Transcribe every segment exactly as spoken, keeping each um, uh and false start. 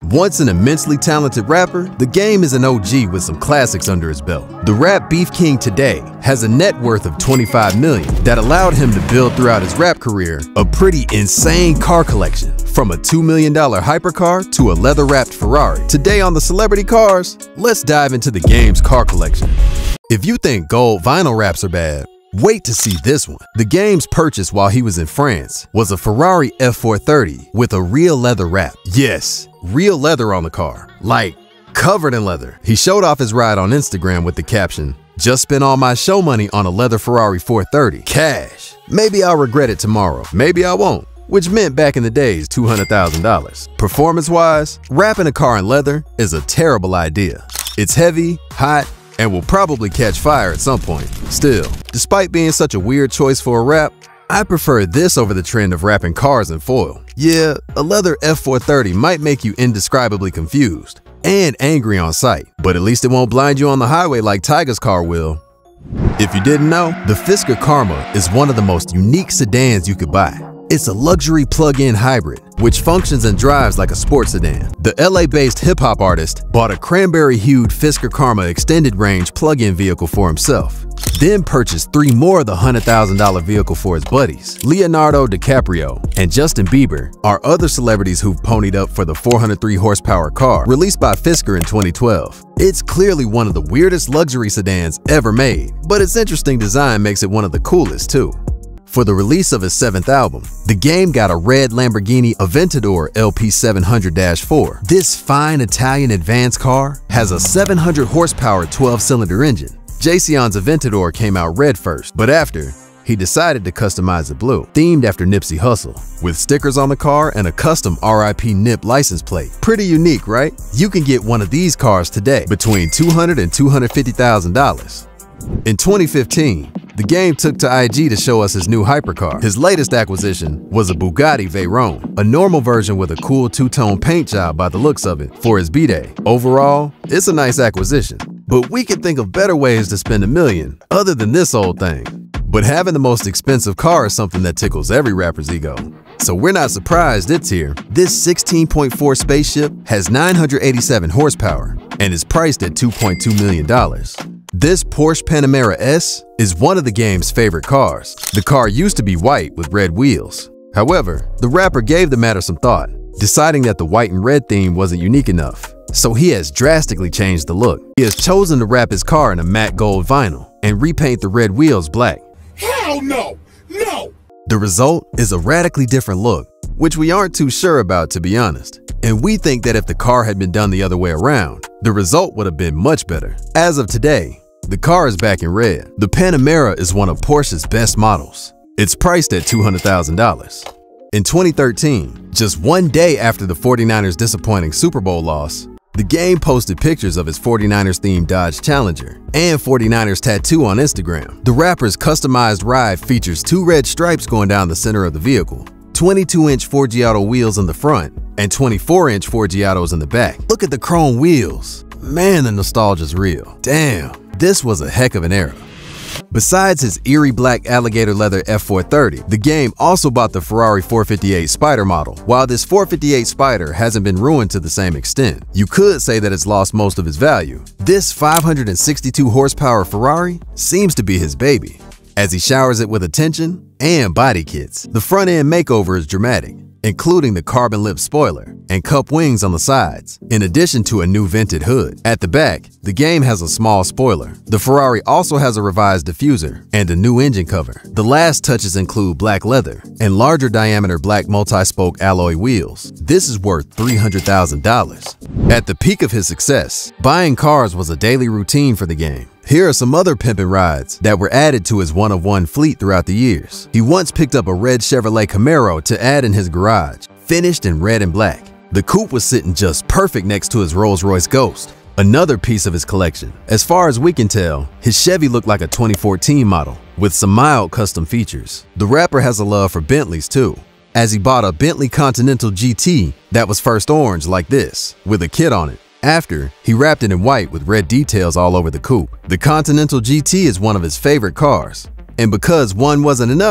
Once an immensely talented rapper, the game is an O G with some classics under his belt. The rap beef king today has a net worth of twenty-five million dollars that allowed him to build throughout his rap career a pretty insane car collection, from a two million dollar hypercar to a leather-wrapped Ferrari. Today on the Celebrity Cars, let's dive into the game's car collection. If you think gold vinyl wraps are bad, wait to see this one. The game's purchase while he was in France was a Ferrari F four thirty with a real leather wrap. Yes, real leather on the car, like covered in leather. He showed off his ride on Instagram with the caption, "Just spent all my show money on a leather Ferrari four thirty. Cash. Maybe I'll regret it tomorrow. Maybe I won't." Which meant back in the days two hundred thousand dollars. Performance-wise, wrapping a car in leather is a terrible idea. It's heavy, hot, and will probably catch fire at some point. Still, despite being such a weird choice for a wrap, I prefer this over the trend of wrapping cars in foil. Yeah, a leather F four thirty might make you indescribably confused and angry on sight, but at least it won't blind you on the highway like Tiger's car will. If you didn't know, the FISKER Karma is one of the most unique sedans you could buy. It's a luxury plug-in hybrid, which functions and drives like a sports sedan. The L A-based hip-hop artist bought a cranberry-hued FISKER Karma extended range plug-in vehicle for himself, then purchased three more of the one hundred thousand dollar vehicle for his buddies. Leonardo DiCaprio and Justin Bieber are other celebrities who've ponied up for the four hundred three horsepower car released by FISKER in twenty twelve. It's clearly one of the weirdest luxury sedans ever made, but its interesting design makes it one of the coolest too. For the release of his seventh album, the game got a red Lamborghini AVENTDOR L P seven hundred dash four. This fine Italian advanced car has a seven hundred horsepower twelve cylinder engine. Jason's Aventador came out red first, but after, he decided to customize it blue, themed after Nipsey Hussle, with stickers on the car and a custom R I P Nip license plate. Pretty unique, right? You can get one of these cars today between two hundred thousand dollars and two hundred fifty thousand dollars. In twenty fifteen, the game took to I G to show us his new hypercar. His latest acquisition was a Bugatti VEYRON, a normal version with a cool two-tone paint job by the looks of it, for his B-Day. Overall, it's a nice acquisition, but we could think of better ways to spend a million other than this old thing. But having the most expensive car is something that tickles every rapper's ego, so we're not surprised it's here. This sixteen point four spaceship has nine hundred eighty-seven horsepower and is priced at two point two million dollars. This Porsche Panamera S is one of the game's favorite cars. The car used to be white with red wheels. However, the rapper gave the matter some thought, deciding that the white and red theme wasn't unique enough. So he has drastically changed the look. He has chosen to wrap his car in a matte gold vinyl and repaint the red wheels black. Hell no! No! The result is a radically different look, which we aren't too sure about, to be honest. And we think that if the car had been done the other way around, the result would have been much better. As of today, the car is back in red. The Panamera is one of Porsche's best models. It's priced at two hundred thousand dollars. In twenty thirteen, just one day after the forty-niners' disappointing Super Bowl loss, the game posted pictures of his forty-niners themed Dodge Challenger and forty-niners tattoo on Instagram. The rapper's customized ride features two red stripes going down the center of the vehicle, twenty-two inch Forgiato wheels in the front, and twenty-four inch Forgiatos in the back. Look at the chrome wheels. Man, the nostalgia's real. Damn, this was a heck of an era. Besides his eerie black alligator leather F four thirty, the game also bought the Ferrari four fifty-eight Spider model. While this four fifty-eight Spider hasn't been ruined to the same extent, you could say that it's lost most of its value. This five hundred sixty-two horsepower Ferrari seems to be his baby, as he showers it with attention and body kits. The front end makeover is dramatic, including the carbon lip spoiler and cup wings on the sides, in addition to a new vented hood. At the back, the game has a small spoiler. The Ferrari also has a revised diffuser and a new engine cover. The last touches include black leather and larger diameter black multi-spoke alloy wheels. This is worth three hundred thousand dollars. At the peak of his success, buying cars was a daily routine for the game. Here are some other pimpin' rides that were added to his one-of-one fleet throughout the years. He once picked up a red Chevrolet Camaro to add in his garage, finished in red and black. The coupe was sitting just perfect next to his Rolls-Royce Ghost, another piece of his collection. As far as we can tell, his Chevy looked like a twenty fourteen model, with some mild custom features. The rapper has a love for Bentleys too, as he bought a Bentley Continental G T that was first orange like this, with a kit on it. After, he wrapped it in white with red details all over the coupe. The Continental G T is one of his favorite cars, and because one wasn't enough,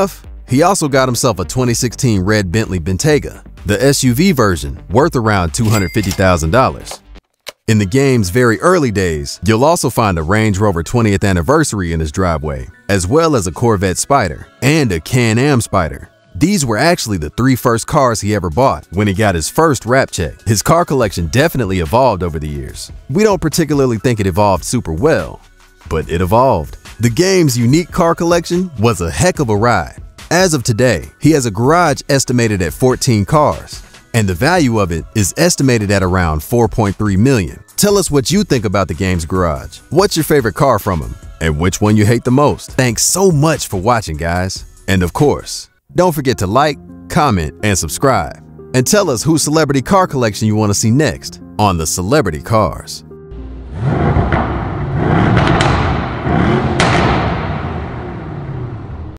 He also got himself a twenty sixteen red Bentley Bentayga, the S U V version, worth around two hundred fifty thousand dollars. In the game's very early days, you'll also find a Range Rover twentieth anniversary in his driveway, as well as a Corvette Spider and a Can-Am Spider. These were actually the three first cars he ever bought when he got his first rap check. His car collection definitely evolved over the years. We don't particularly think it evolved super well, but it evolved. The game's unique car collection was a heck of a ride. As of today, he has a garage estimated at fourteen cars, and the value of it is estimated at around four point three million dollars. Tell us what you think about the game's garage. What's your favorite car from him? And which one you hate the most? Thanks so much for watching, guys. And of course, don't forget to like, comment, and subscribe. And tell us whose celebrity car collection you want to see next on The Celebrity Cars.